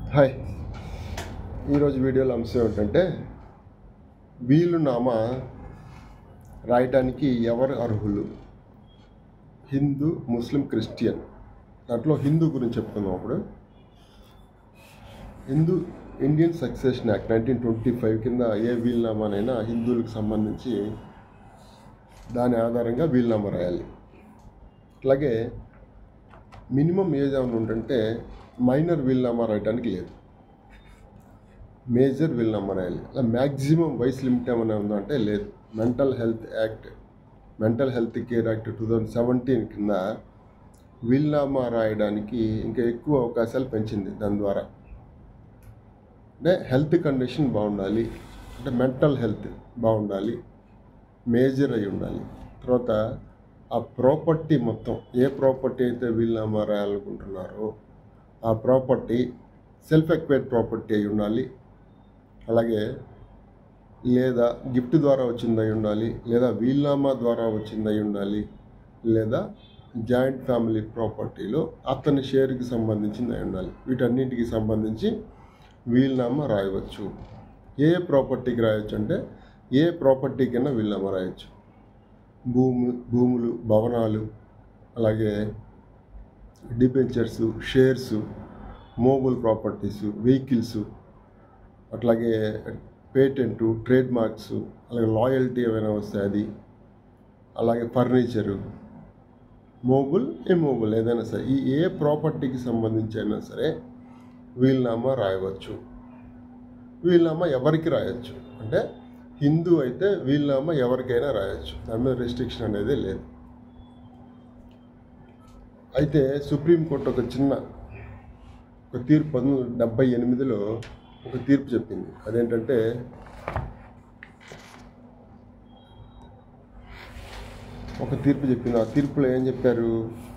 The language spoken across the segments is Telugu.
హాయ్. ఈరోజు వీడియోలో అంశం ఏంటంటే వీలునామా రాయటానికి ఎవరు అర్హులు? Hindu, Muslim, Christian. దాంట్లో హిందూ గురించి చెప్పుకుందాం. అప్పుడు ఇండియన్ సక్సెషన్ యాక్ట్ 1925 కింద ఏ వీలునామానైనా హిందువులకు సంబంధించి దాని ఆధారంగా వీలునామా రాయాలి. అట్లాగే మినిమం ఏజ్ ఏమైనా ఉంటుంటే మైనర్ వీలునామా రాయడానికి లేదు, మేజర్ వీలునామా రాయాలి. అలా మ్యాక్సిమం వయసు లిమిట్ ఏమైనా ఉందంటే లేదు. మెంటల్ హెల్త్ కేర్ యాక్ట్ 2017 కింద వీలునామా రాయడానికి ఇంకా ఎక్కువ అవకాశాలు పెంచింది. దాని ద్వారా అంటే హెల్త్ కండిషన్ బాగుండాలి, అంటే మెంటల్ హెల్త్ బాగుండాలి, మేజర్ అయి ఉండాలి. తర్వాత ఆ ప్రాపర్టీ మొత్తం, ఏ ప్రాపర్టీ అయితే వీలునామా రాయాలనుకుంటున్నారో ఆ ప్రాపర్టీ సెల్ఫ్ ఎక్వైర్డ్ ప్రాపర్టీ అయి ఉండాలి. అలాగే లేదా గిఫ్ట్ ద్వారా వచ్చిందై ఉండాలి, లేదా వీలునామా ద్వారా వచ్చిందై ఉండాలి, లేదా జాయింట్ ఫ్యామిలీ ప్రాపర్టీలో అతని షేర్కి సంబంధించిందై ఉండాలి. వీటన్నిటికి సంబంధించి వీలునామా రాయవచ్చు. ఏ ప్రాపర్టీకి రాయొచ్చు అంటే ఏ ప్రాపర్టీకైనా వీలునామా రాయొచ్చు. భూములు, భవనాలు, అలాగే debentures, shares, movable properties, vehicles, అట్లాగే పేటెంట్, ట్రేడ్ మార్క్స్, అలాగే లాయల్టీ ఏమైనా వస్తే అది, అలాగే ఫర్నిచరు, మూవబుల్, ఇమ్మూవబుల్ ఏదైనా సరే ఈ ఏ ప్రాపర్టీకి సంబంధించి అయినా సరే వీలునామా రాయవచ్చు. వీలునామా ఎవరికి రాయొచ్చు అంటే హిందూ అయితే వీలునామా ఎవరికైనా రాయొచ్చు, దాని మీద రెస్ట్రిక్షన్ అనేది లేదు. అయితే సుప్రీంకోర్టు ఒక తీర్పు 1978లో ఒక తీర్పు చెప్పింది. అదేంటంటే ఆ తీర్పులో ఏం చెప్పారు?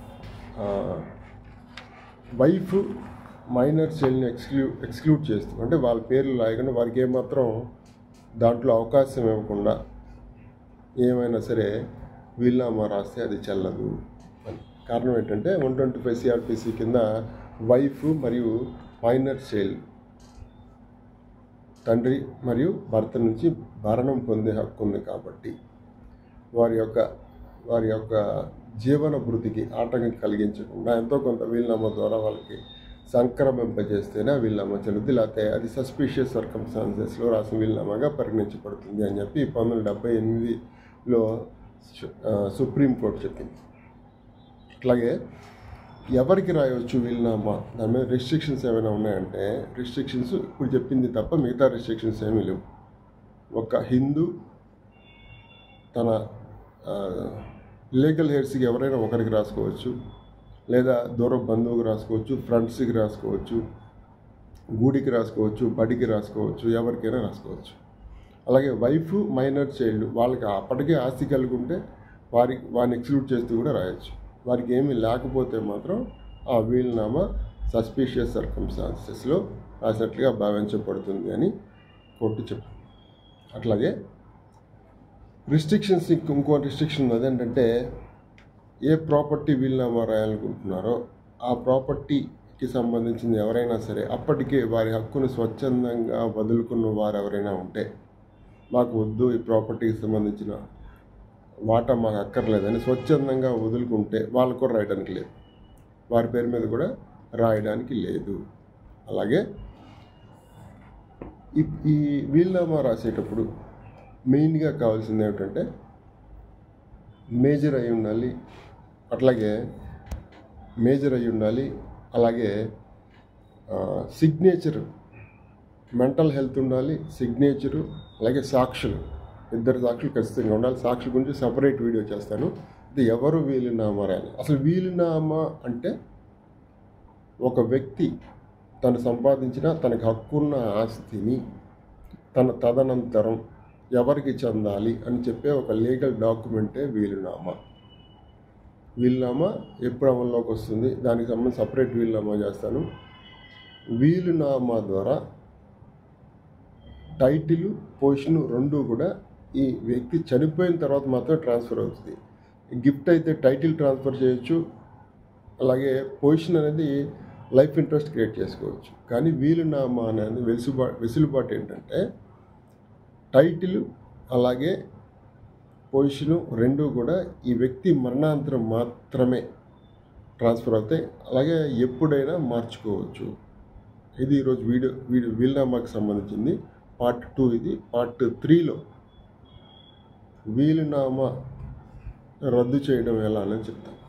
వైఫ్ మైనర్ చైల్డ్ని ఎక్స్క్లూడ్ చేస్తూ, అంటే వాళ్ళ పేర్లు రాయకుండా వారికి ఏమాత్రం దాంట్లో అవకాశం ఇవ్వకుండా ఏమైనా సరే వీలునామా రాస్తే అది చెల్లదు అని. కారణం ఏంటంటే 125 CRPC కింద వైఫ్ మరియు మైనర్ చైల్డ్ తండ్రి మరియు భర్త నుంచి భరణం పొందే హక్కు ఉంది కాబట్టి వారి యొక్క జీవన భృతికి ఆటంకం కలిగించకుండా ఎంతో కొంత వీలునామా ద్వారా వాళ్ళకి సంక్రమింపజేస్తేనే వీలునామా చెల్లుద్ది, లేకపోతే అది సస్పిషియస్ సర్కమ్స్టాన్సెస్లో రాసిన వీలునామాగా పరిగణించబడుతుంది అని చెప్పి 1978లో సుప్రీంకోర్టు చెప్పింది. అట్లాగే ఎవరికి రాయవచ్చు వీలునామా, దాని మీద రెస్ట్రిక్షన్స్ ఏమైనా ఉన్నాయంటే రెస్ట్రిక్షన్స్ ఇప్పుడు చెప్పింది తప్ప మిగతా రెస్ట్రిక్షన్స్ ఏమీ లేవు. ఒక హిందూ తన లీగల్ హెయిర్స్కి ఎవరైనా ఒకరికి రాసుకోవచ్చు, లేదా దూర బంధువుకి రాసుకోవచ్చు, ఫ్రెండ్స్కి రాసుకోవచ్చు, గూడికి రాసుకోవచ్చు, బడికి రాసుకోవచ్చు, ఎవరికైనా రాసుకోవచ్చు. అలాగే వైఫ్ మైనర్ చైల్డ్ వాళ్ళకి అప్పటికే ఆస్తి కలిగి ఉంటే వారిని ఎక్స్క్లూడ్ చేస్తూ కూడా రాయొచ్చు. వారికి ఏమీ లేకపోతే మాత్రం ఆ వీలునామా సస్పిషియస్ సర్కమ్స్టాన్సెస్లో రాసినట్లుగా భావించబడుతుంది అని కోర్టు చెప్పింది. అట్లాగే రిస్ట్రిక్షన్స్, ఇంకో రిస్ట్రిక్షన్ ఉంది. అదేంటంటే ఏ ప్రాపర్టీ వీలునామా రాయాలనుకుంటున్నారో ఆ ప్రాపర్టీకి సంబంధించింది ఎవరైనా సరే అప్పటికే వారి హక్కును స్వచ్ఛందంగా వదులుకున్న వారు ఎవరైనా ఉంటే, మాకు వద్దు ఈ ప్రాపర్టీకి సంబంధించిన వాటా మాకు అక్కర్లేదని స్వచ్ఛందంగా వదులుకుంటే వాళ్ళకు కూడా రాయడానికి లేదు, వారి పేరు మీద కూడా రాయడానికి లేదు. అలాగే ఈ వీలునామా రాసేటప్పుడు మెయిన్గా కావాల్సింది ఏమిటంటే మేజర్ అయి ఉండాలి, అలాగే సిగ్నేచరు, మెంటల్ హెల్త్ ఉండాలి, సిగ్నేచరు, అలాగే సాక్షులు, 2 సాక్షులు ఖచ్చితంగా ఉండాలి. సాక్షుల గురించి సపరేట్ వీడియో చేస్తాను. ఇది ఎవరు వీలునామా రాయాలి? అసలు వీలునామా అంటే ఒక వ్యక్తి తను సంపాదించిన తనకు హక్కున్న ఆస్తిని తన తదనంతరం ఎవరికి చెందాలి అని చెప్పే ఒక లీగల్ డాక్యుమెంటే వీలునామా. వీలునామా ఎప్పుడు అమల్లోకి వస్తుంది, దానికి సంబంధించి సపరేట్ వీలునామా చేస్తాను. వీలునామా ద్వారా టైటిల్, పొజిషన్ రెండు కూడా ఈ వ్యక్తి చనిపోయిన తర్వాత మాత్రం ట్రాన్స్ఫర్ అవుతుంది. గిఫ్ట్ అయితే టైటిల్ ట్రాన్స్ఫర్ చేయొచ్చు, అలాగే పొజిషన్ అనేది లైఫ్ ఇంట్రెస్ట్ క్రియేట్ చేసుకోవచ్చు. కానీ వీలునామా అనేది వెసులుబాటు ఏంటంటే టైటిల్ అలాగే పొజిషను రెండూ కూడా ఈ వ్యక్తి మరణాంతరం మాత్రమే ట్రాన్స్ఫర్ అవుతాయి. అలాగే ఎప్పుడైనా మార్చుకోవచ్చు. ఇది ఈరోజు వీలునామాకి సంబంధించింది పార్ట్ 2. ఇది పార్ట్ 3లో వీలునామా రద్దు చేయడం ఎలా అని చెప్తాను.